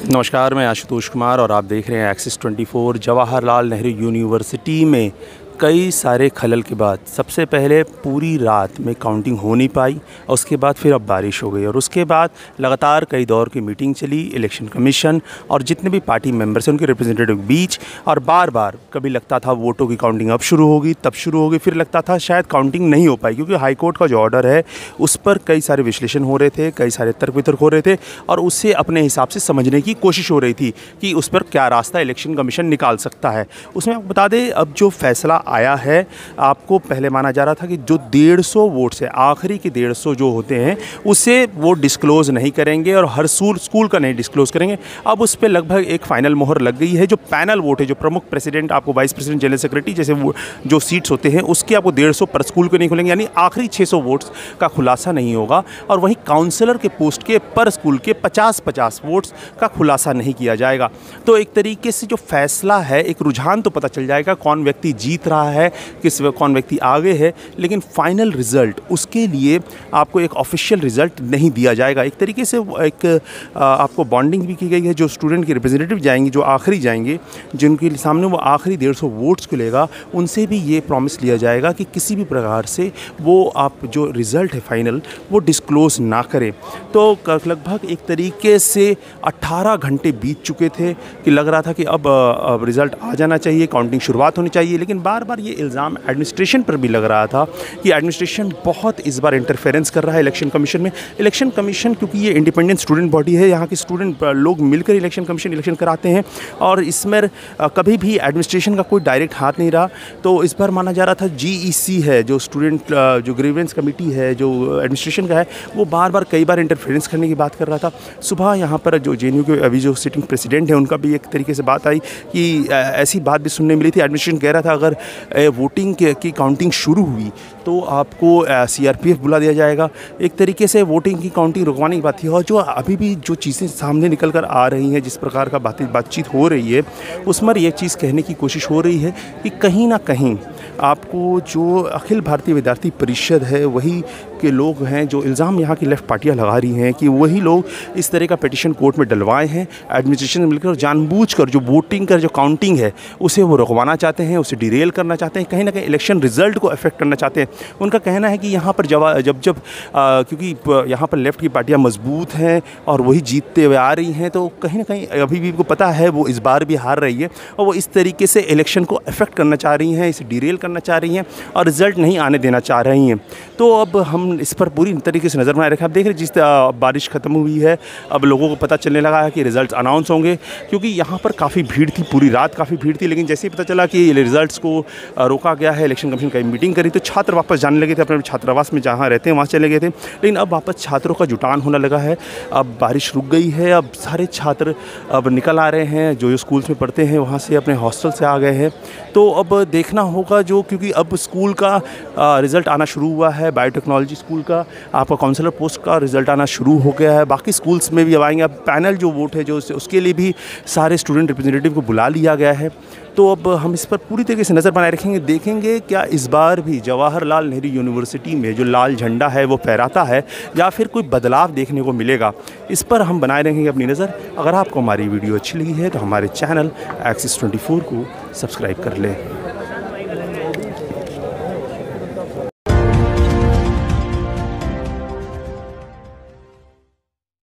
नमस्कार, मैं आशुतोष कुमार और आप देख रहे हैं एक्सिस 24। जवाहरलाल नेहरू यूनिवर्सिटी में कई सारे खलल के बाद सबसे पहले पूरी रात में काउंटिंग हो नहीं पाई और उसके बाद फिर अब बारिश हो गई और उसके बाद लगातार कई दौर की मीटिंग चली इलेक्शन कमीशन और जितने भी पार्टी मेंबर्स हैं उनके रिप्रेजेंटेटिव के बीच। और बार बार कभी लगता था वोटों की काउंटिंग अब शुरू होगी, तब शुरू होगी, फिर लगता था शायद काउंटिंग नहीं हो पाई क्योंकि हाईकोर्ट का जो ऑर्डर है उस पर कई सारे विश्लेषण हो रहे थे, कई सारे तर्क वितर्क हो रहे थे और उससे अपने हिसाब से समझने की कोशिश हो रही थी कि उस पर क्या रास्ता इलेक्शन कमीशन निकाल सकता है। उसमें आपको बता दें, अब जो फैसला आया है, आपको पहले माना जा रहा था कि जो 150 वोट्स है, आखिरी के 150 जो होते हैं उसे वो डिस्क्लोज़ नहीं करेंगे और हर स्कूल का नहीं डिस्क्लोज़ करेंगे। अब उस पर लगभग एक फाइनल मोहर लग गई है। जो पैनल वोट है, जो प्रमुख प्रेसिडेंट, आपको वाइस प्रेसिडेंट, जनरल सेक्रेटरी जैसे वो जो सीट्स होते हैं उसके आपको 150 पर स्कूल को नहीं खुलेंगे, यानी आखिरी 600 वोट्स का खुलासा नहीं होगा। और वहीं काउंसलर के पोस्ट के पर स्कूल के 50-50 वोट्स का खुलासा नहीं किया जाएगा। तो एक तरीके से जो फैसला है, एक रुझान तो पता चल जाएगा कौन व्यक्ति जीत रहा है, कौन व्यक्ति आगे है, लेकिन फाइनल रिजल्ट उसके लिए आपको एक ऑफिशियल रिजल्ट नहीं दिया जाएगा। एक तरीके से एक आपको बॉन्डिंग भी की गई है। जो स्टूडेंट के रिप्रेजेंटेटिव जाएंगे, जो आखिरी जाएंगे, जिनके सामने वो आखिरी 150 वोट्स को लेगा, उनसे भी ये प्रॉमिस लिया जाएगा कि किसी भी प्रकार से वो आप जो रिज़ल्ट है फाइनल वो डिस्क्लोज़ ना करें। तो लगभग एक तरीके से 18 घंटे बीत चुके थे कि लग रहा था कि अब रिज़ल्ट आ जाना चाहिए, काउंटिंग शुरुआत होनी चाहिए, लेकिन बार बार ये इल्ज़ाम एडमिनिस्ट्रेशन पर भी लग रहा था कि एडमिनिस्ट्रेशन बहुत इस बार इंटरफेरेंस कर रहा है इलेक्शन कमीशन में। इलेक्शन कमीशन क्योंकि ये इंडिपेंडेंट स्टूडेंट बॉडी है, यहाँ के स्टूडेंट लोग मिलकर इलेक्शन कमीशन इलेक्शन कराते हैं और इसमें कभी भी एडमिनिस्ट्रेशन का कोई डायरेक्ट हाथ नहीं रहा। तो इस बार माना जा रहा था GEC है, जो स्टूडेंट जो ग्रीवेंस कमेटी है, जो एडमिनिस्ट्रेशन का है, वो बार बार कई बार इंटरफेरेंस करने की बात कर रहा था। सुबह यहाँ पर जो JNU के अभी जो सिटिंग प्रेसिडेंट है उनका भी एक तरीके से बात आई कि ऐसी बात भी सुनने मिली थी। एडमिनिस्ट्रेशन कह रहा था अगर वोटिंग की काउंटिंग शुरू हुई तो आपको CRPF बुला दिया जाएगा। एक तरीके से वोटिंग की काउंटिंग रुकवाने की बात थी। और जो अभी भी जो चीज़ें सामने निकल कर आ रही हैं, जिस प्रकार का बातचीत हो रही है, उसमें ये चीज़ कहने की कोशिश हो रही है कि कहीं ना कहीं आपको जो अखिल भारतीय विद्यार्थी परिषद है वही के लोग हैं, जो इल्ज़ाम यहाँ की लेफ़्ट पार्टियाँ लगा रही हैं कि वही लोग इस तरह का पिटीशन कोर्ट में डलवाए हैं एडमिनिस्ट्रेशन से मिलकर और जानबूझकर जो वोटिंग का जो काउंटिंग है उसे वो रुकवाना चाहते हैं, उसे डिरेल करना चाहते हैं, कहीं ना कहीं इलेक्शन रिजल्ट को अफेक्ट करना चाहते हैं। उनका कहना है कि यहाँ पर जब क्योंकि यहाँ पर लेफ़्ट की पार्टियाँ मजबूत हैं और वही जीतते हुए आ रही हैं, तो कहीं ना कहीं अभी भी उनको पता है वो इस बार भी हार रही है और वो इस तरीके से इलेक्शन को अफेक्ट करना चाह रही हैं, इसे डिरेल करना चाह रही हैं और रिज़ल्ट नहीं आने देना चाह रही हैं। तो अब हम इस पर पूरी तरीके से नज़र बनाए रखें। आप देख रहे हैं जिस बारिश ख़त्म हुई है, अब लोगों को पता चलने लगा है कि रिज़ल्ट अनाउंस होंगे, क्योंकि यहाँ पर काफ़ी भीड़ थी, पूरी रात काफ़ी भीड़ थी। लेकिन जैसे ही पता चला कि रिज़ल्ट्स को रोका गया है, इलेक्शन कमीशन का मीटिंग करी, तो छात्र वापस जाने लगे थे अपने छात्रावास में जहाँ रहते हैं वहाँ चले गए थे। लेकिन अब वापस छात्रों का जुटान होने लगा है। अब बारिश रुक गई है, अब सारे छात्र अब निकल आ रहे हैं, जो स्कूल्स में पढ़ते हैं वहाँ से अपने हॉस्टल से आ गए हैं। तो अब देखना होगा क्योंकि अब स्कूल का रिज़ल्ट आना शुरू हुआ है, बायोटेक्नोलॉजी स्कूल का आपका काउंसलर पोस्ट का रिज़ल्ट आना शुरू हो गया है, बाकी स्कूल्स में भी अब आएंगे। अब पैनल जो वोट है जो उसके लिए भी सारे स्टूडेंट रिप्रेजेंटेटिव को बुला लिया गया है। तो अब हम इस पर पूरी तरीके से नज़र बनाए रखेंगे, देखेंगे क्या इस बार भी जवाहरलाल नेहरू यूनिवर्सिटी में जो लाल झंडा है वो फहराता है या फिर कोई बदलाव देखने को मिलेगा। इस पर हम बनाए रखेंगे अपनी नज़र। अगर आपको हमारी वीडियो अच्छी लगी है तो हमारे चैनल एक्सिस 24 को सब्सक्राइब कर लें।